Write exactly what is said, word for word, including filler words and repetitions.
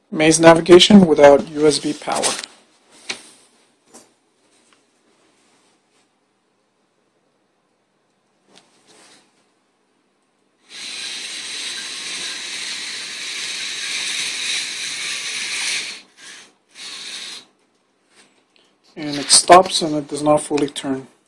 Maze navigation without U S B power. And it stops and it does not fully turn.